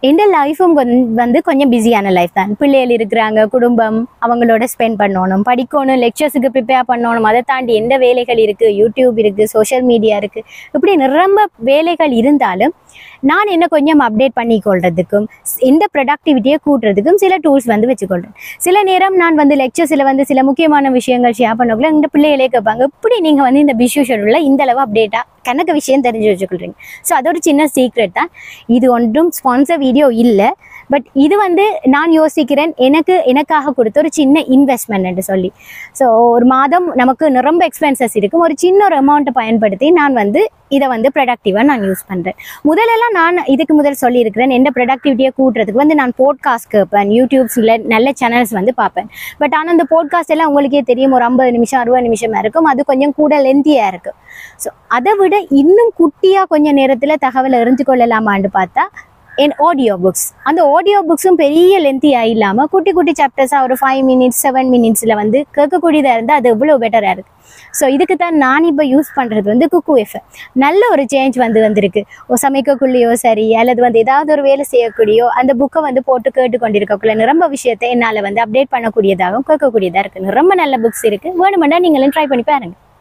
இந்த லைஃபும் வந்து கொஞ்சம் பிஸியான லைஃப் தான். பிள்ளைகள் இருக்கிறாங்க, குடும்பம், அவங்களோட ஸ்பெண்ட் பண்ணணும், படிக்கணும், லெக்சர்ஸுக்கு ப்ரிப்பேர் பண்ணணும், அதை தாண்டி எந்த வேலைகள் இருக்குது, யூடியூப் இருக்குது, சோஷியல் மீடியா இருக்குது, இப்படி நிரம்ப வேலைகள் இருந்தாலும் நான் என்ன கொஞ்சம் அப்டேட் பண்ணிக்கொள்றதுக்கும் இந்த ப்ரொடக்டிவிட்டியை கூட்டுறதுக்கும் சில டூல்ஸ் வந்து வச்சுக்கொள்றேன். சில நேரம் நான் வந்து லெக்சர்ஸில் வந்து சில முக்கியமான விஷயங்கள் ஷேர் பண்ணக்குள்ள இந்த பிள்ளைகளே கேட்பாங்க, இப்படி நீங்கள் வந்து இந்த பிஸி ஷெட்யூலில் இந்த அளவு அப்டேட்டாக கணக்கு விஷயம் தெரிஞ்சு வச்சுக்கொள்றீங்க. ஸோ அது ஒரு சின்ன சீக்ரெட் தான். இது ஒன்றும் ஸ்பான்சர் வீடியோ இல்லை, பட் இது வந்து நான் யோசிக்கிறேன் எனக்காக கொடுத்த ஒரு சின்ன இன்வெஸ்ட்மெண்ட் சொல்லி. ஸோ ஒரு மாதம் நமக்கு ரொம்ப எக்ஸ்பென்சஸ் இருக்கும், ஒரு சின்ன ஒரு அமௌண்ட்டை பயன்படுத்தி நான் வந்து இதை வந்து ப்ரொடக்டிவாக நான் யூஸ் பண்ணுறேன். முதலெல்லாம் நான் இதுக்கு முதல் சொல்லியிருக்கிறேன், எந்த ப்ரொடக்டிவிட்டியை கூட்டுறதுக்கு வந்து நான் போட்காஸ்ட் கேட்பேன், யூடியூப்ஸில் நல்ல சேனல்ஸ் வந்து பார்ப்பேன். பட் ஆனால் அந்த போட்காஸ்ட் எல்லாம் உங்களுக்கே தெரியும், ஒரு 50 நிமிஷம் 60 நிமிஷமாக இருக்கும், அது கொஞ்சம் கூட லென்த்தியாக இருக்கும். ஸோ அதை விட இன்னும் குட்டியாக கொஞ்சம் நேரத்தில் தகவலை அறிஞ்சு கொள்ளலாமான்னு பார்த்தா என் ஆடியோ புக்ஸ். அந்த ஆடியோ புக்ஸும் பெரிய லென்த்தியாக இல்லாமல் குட்டி குட்டி சாப்டர்ஸாக ஒரு 5 மினிட்ஸ் 7 மினிட்ஸில் வந்து கேட்கக்கூடியதாக இருந்தால் அது எவ்வளோ பெட்டராக இருக்குது. ஸோ இதுக்கு தான் நான் இப்போ யூஸ் பண்ணுறது வந்து குக்கு எஃப்எம். நல்ல ஒரு சேஞ்ச் வந்திருக்கு. சமைக்கக்குள்ளேயோ சரி, அல்லது வந்து ஏதாவது ஒரு வேலை செய்யக்கூடியோ அந்த புக்கை வந்து போட்டு கேட்டுக்கொண்டிருக்கக்குள்ள ரொம்ப விஷயத்தை என்னால் வந்து அப்டேட் பண்ணக்கூடியதாகவும் கேட்கக்கூடியதாக இருக்குது. ரொம்ப நல்ல புக்ஸ் இருக்குது, வேணுமெண்டா நீங்களும் ட்ரை பண்ணி பாருங்கள்.